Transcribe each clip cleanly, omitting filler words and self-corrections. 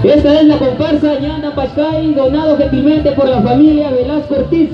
Esta es la comparsa Ñanda Pashkay, donado gentilmente por la familia Velasco Ortiz.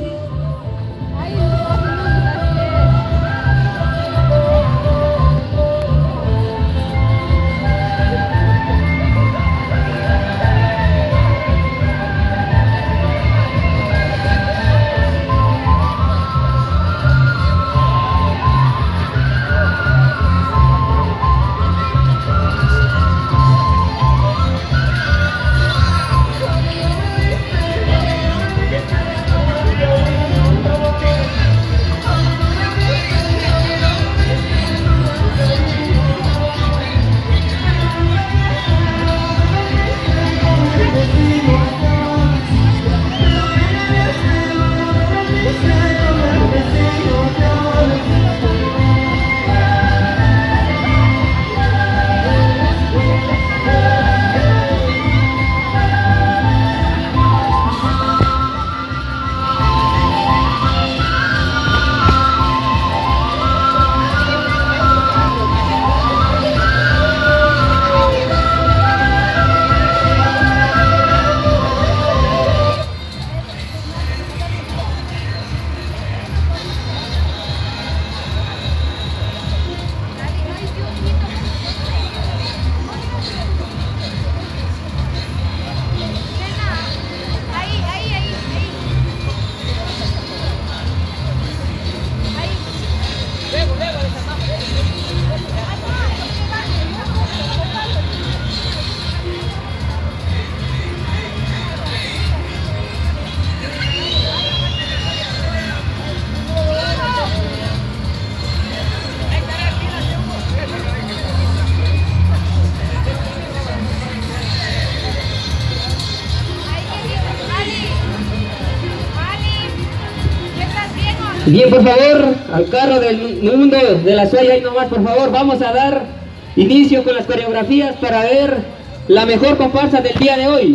Bien, por favor, al carro del mundo de la Suaya, ahí nomás, por favor, vamos a dar inicio con las coreografías para ver la mejor comparsa del día de hoy.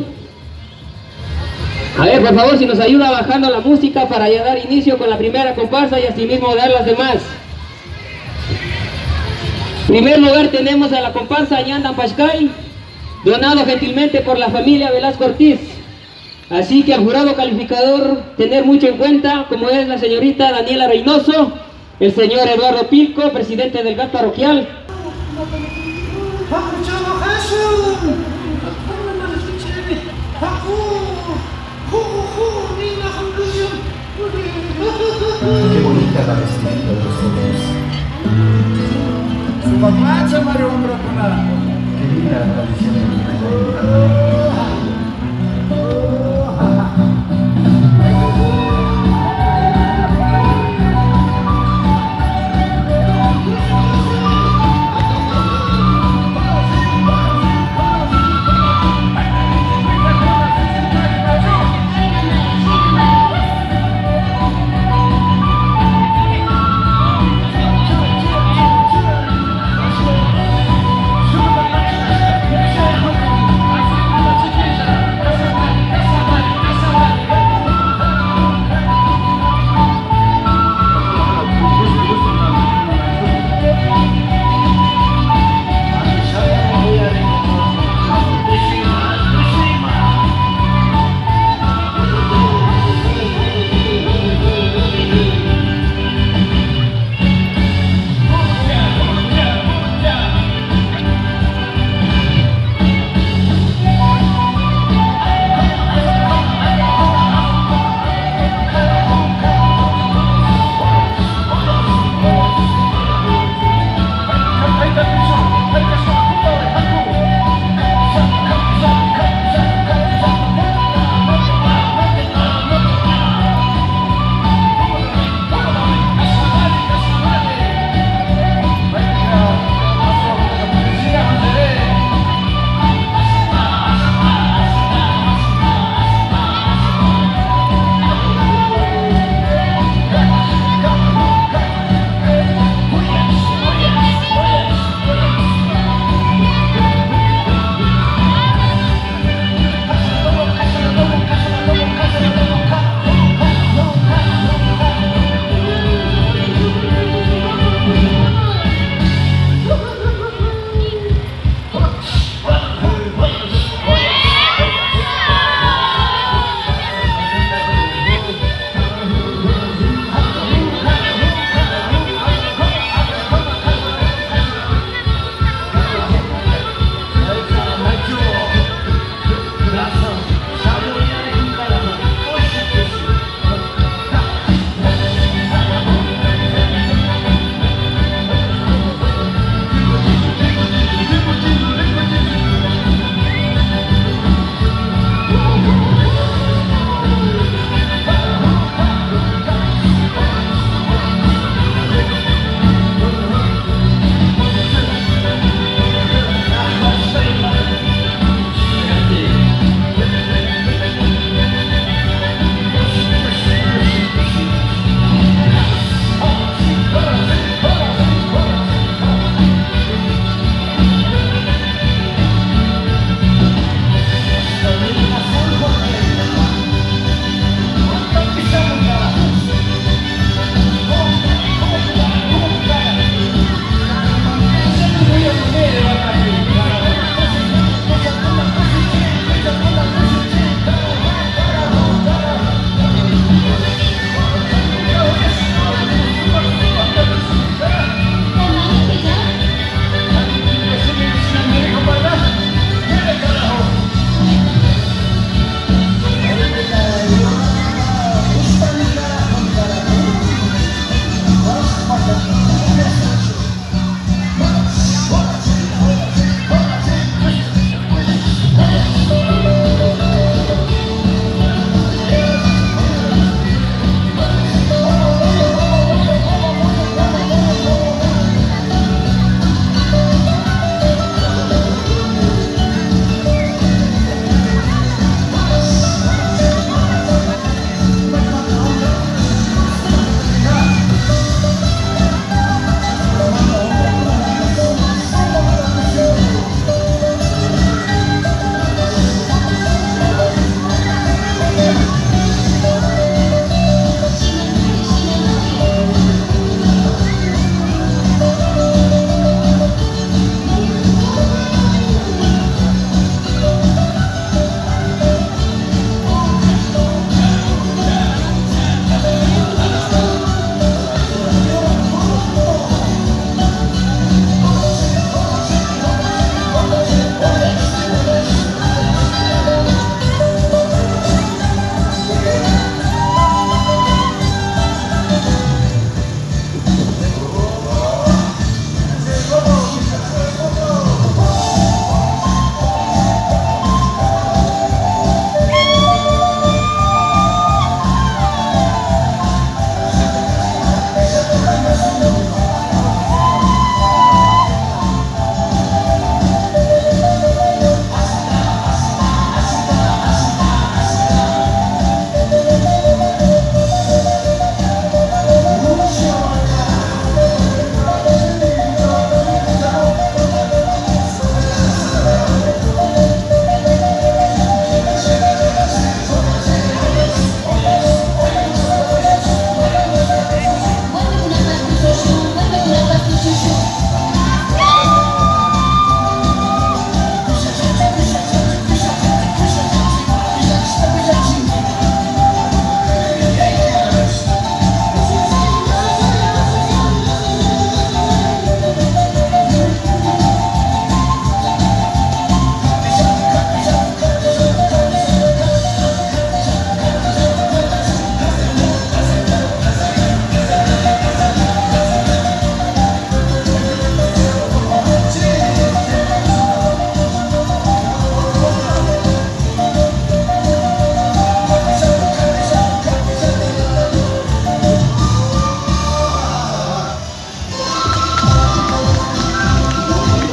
A ver, por favor, si nos ayuda bajando la música para ya dar inicio con la primera comparsa y así mismo dar las demás. En primer lugar tenemos a la comparsa Ñanda Pashkay, donado gentilmente por la familia Velasco Ortiz. Así que al jurado calificador tener mucho en cuenta, como es la señorita Daniela Reynoso, el señor Eduardo Pilco, presidente del GAT parroquial. Qué bonita la vestimenta de los jóvenes. Su papá se mareó un rato nada. Qué linda la tradición de mi país.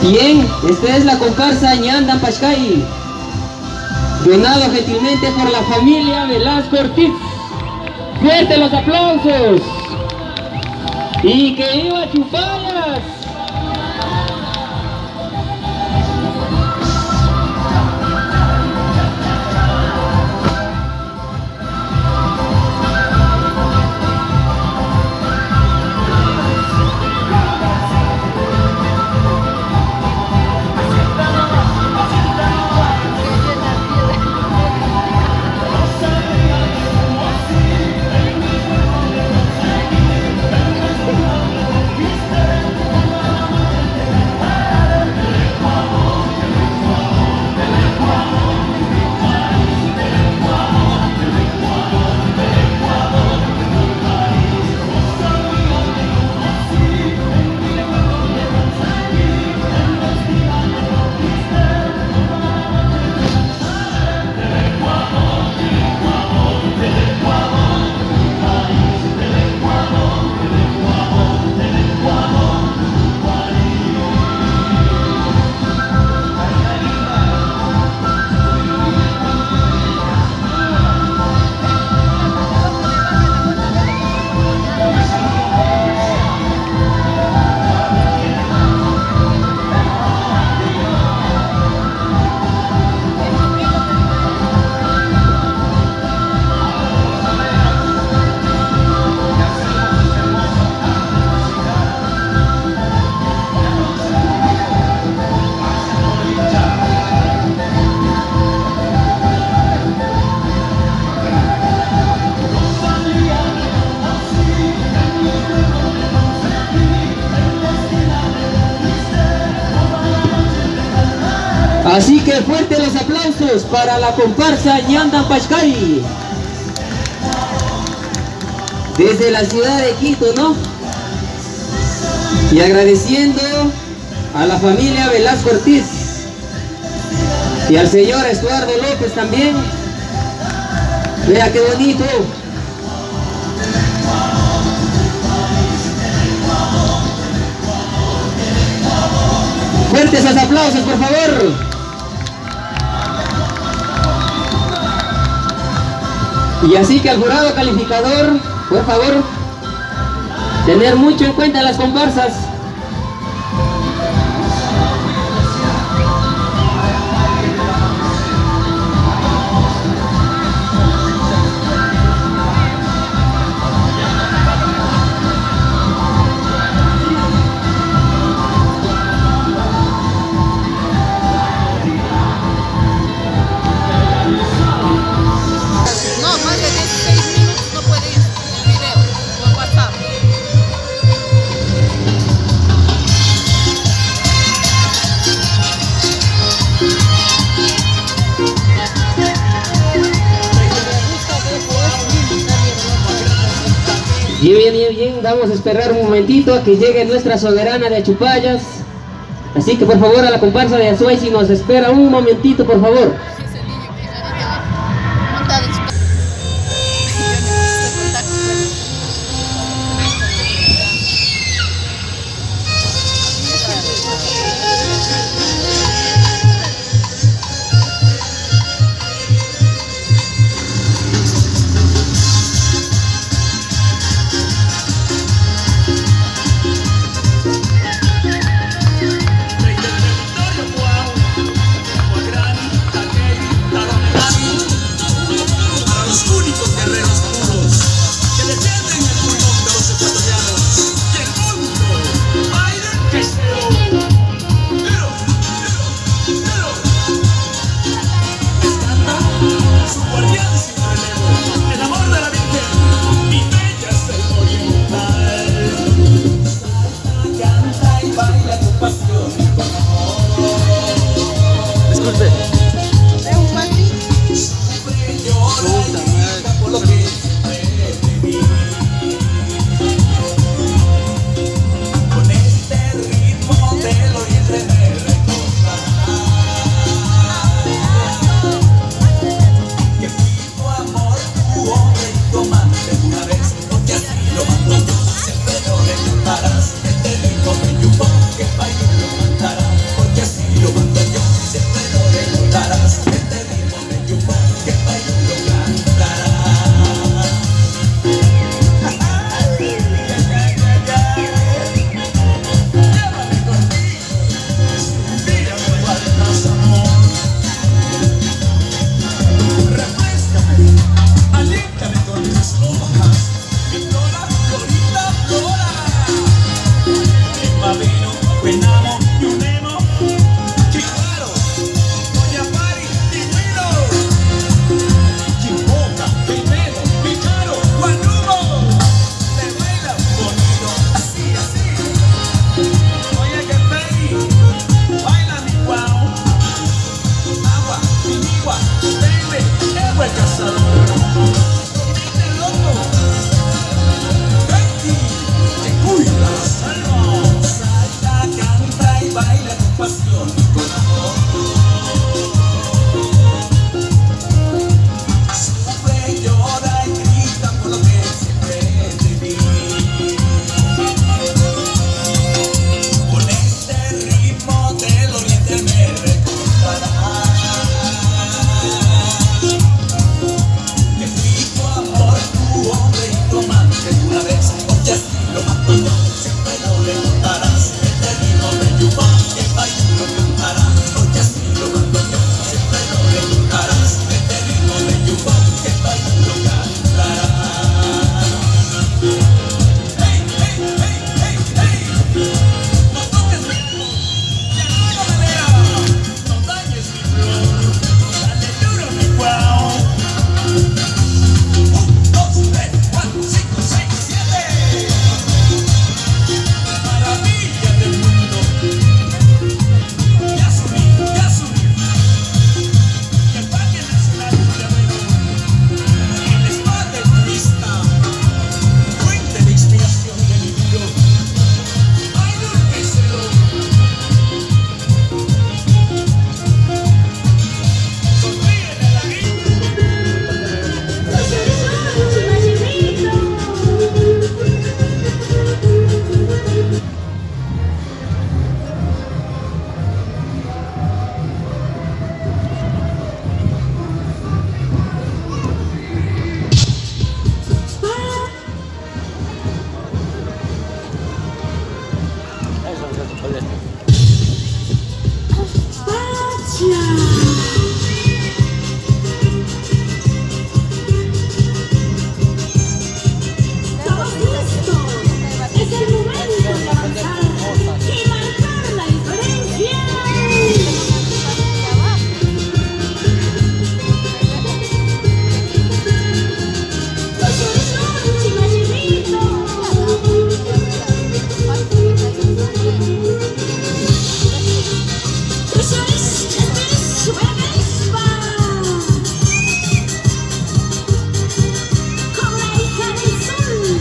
Bien, esta es la comparsa Ñandan Pashkay, donado gentilmente por la familia Velasco Ortiz. ¡Fuerte los aplausos! ¡Y que viva Chupayas! Así que fuerte los aplausos para la comparsa Ñandan Pashkay desde la ciudad de Quito, ¿no? Y agradeciendo a la familia Velasco Ortiz y al señor Estuardo López también. Vea qué bonito. Fuertes esos aplausos, por favor. Y así que al jurado calificador, por favor, tener mucho en cuenta las comparsas. Bien, vamos a esperar un momentito a que llegue nuestra soberana de Chupayas. Así que por favor a la comparsa de Azuay, si nos espera un momentito, por favor. Penamo y Unemo, Chihuahua, Doña Mari y Willow, Chimboca, Primero, Picaro, Guanumo, le bailan bonito, así, así. Oye que pei, baila mi guau, agua, pinigua, baby, el cazador. Este loco, Betty, te cuida la salva. Salta, canta y baila con pasión y con amor. Sufre, llora y grita por lo que siempre te di. Con este ritmo del oriente me recordarás que fui tu amor, tu hombre y tu amante una vez. Oye, así lo mato yo, siempre lo recordarás. Este ritmo de yuba, que baila lo cantará. Oye, así lo mato yo, siempre lo recordarás. Este ritmo de yuba, que baila lo cantará. Hey, hey, hey, hey, hey. No toques mi amor, ya no me vea. No dañes mi flor, dale duro mi guau. 1, 2, 3, 4, 5, 6, 7. Maravilla del mundo. Ya subí, ya subí. El Parque Nacional Llavero, el spa del turista, fuente de inspiración de mi vida. Ay, no empecero. Sonríele a la gente. ¡Estamos listos! ¡Es el momento de avanzar y marcar la diferencia! ¡Eso es Vespa! ¡Con la hija del sol!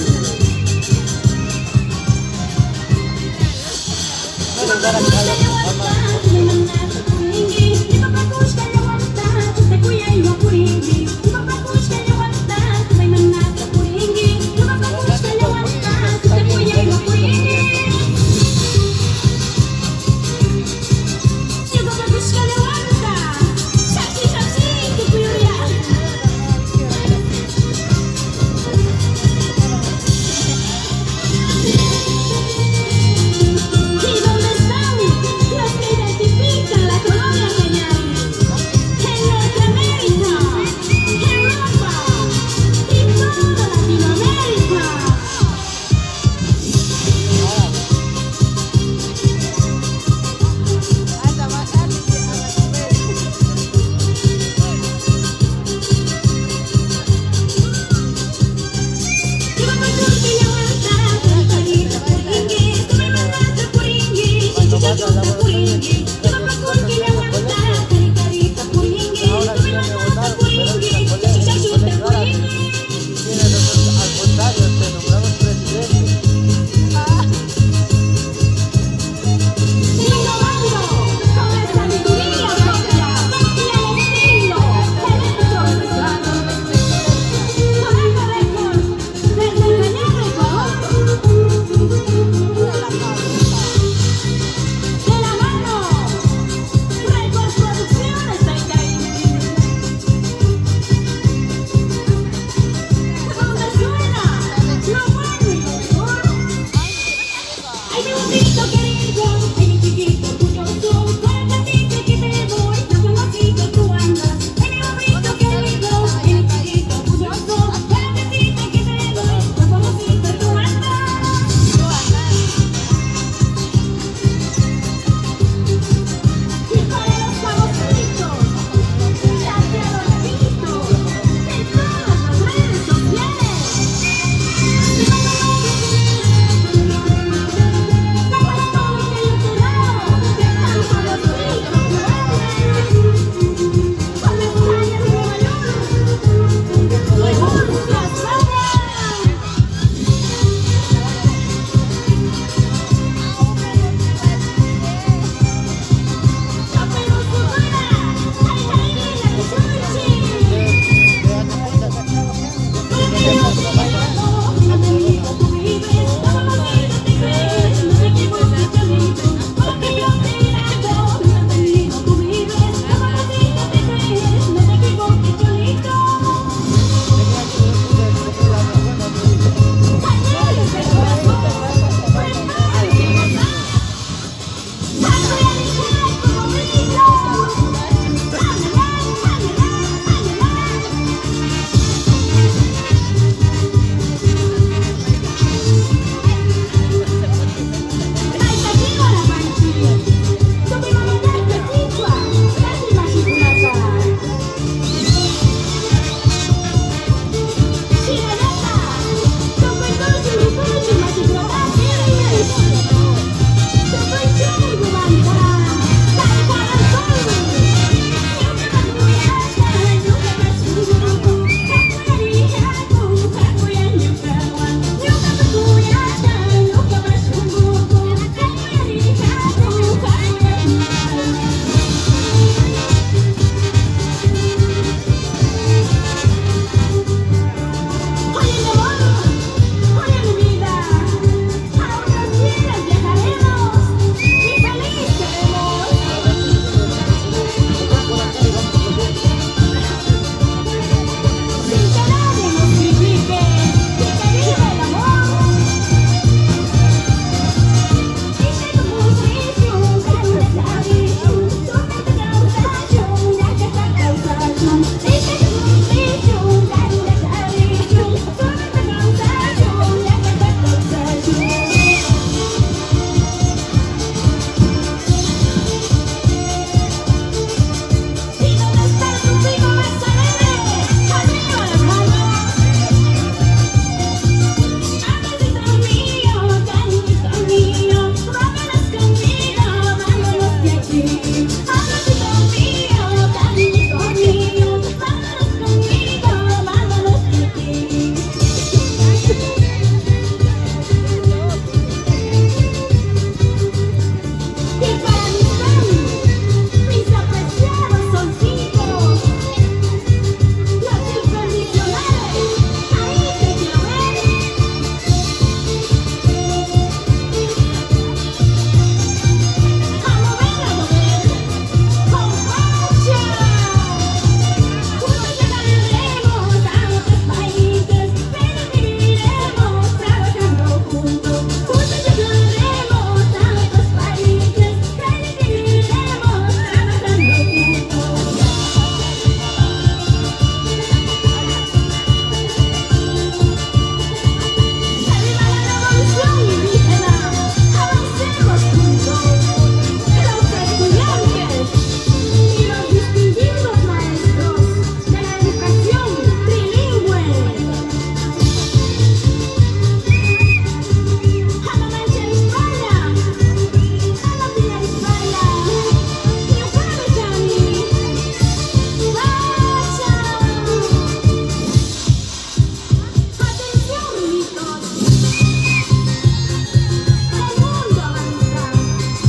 ¿Y dónde están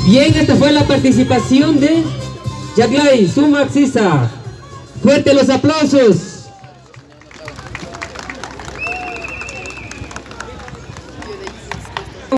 Bien, esta fue la participación de Yaglay Sumaxisa. Fuerte los aplausos.